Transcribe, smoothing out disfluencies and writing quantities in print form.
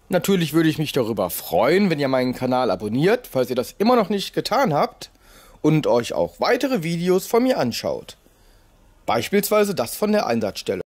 Natürlich würde ich mich darüber freuen, wenn ihr meinen Kanal abonniert, falls ihr das immer noch nicht getan habt, und euch auch weitere Videos von mir anschaut. Beispielsweise das von der Einsatzstelle.